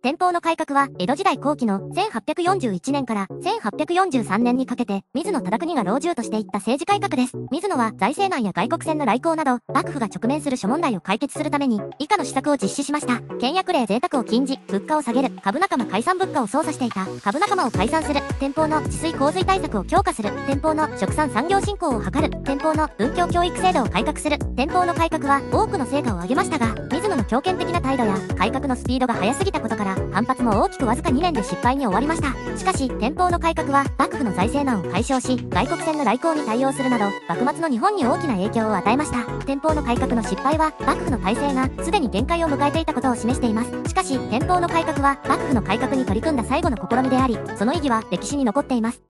天保の改革は、江戸時代後期の1841年から1843年にかけて、水野忠邦が老中としていった政治改革です。水野は財政難や外国船の来航など、幕府が直面する諸問題を解決するために、以下の施策を実施しました。倹約令贅沢を禁じ、物価を下げる、株仲間解散物価を操作していた、株仲間を解散する、天保の治水洪水対策を強化する、天保の殖産産業振興を図る、天保の文教教育制度を改革する、天保の改革は多くの成果を上げましたが、水野の強権的な態度や、改革のスピードが速すぎたことから、反発も大きくわずか2年で失敗に終わりました。しかし、天保の改革は、幕府の財政難を解消し、外国船の来航に対応するなど、幕末の日本に大きな影響を与えました。天保の改革の失敗は、幕府の体制がすでに限界を迎えていたことを示しています。しかし、天保の改革は、幕府の改革に取り組んだ最後の試みであり、その意義は歴史に残っています。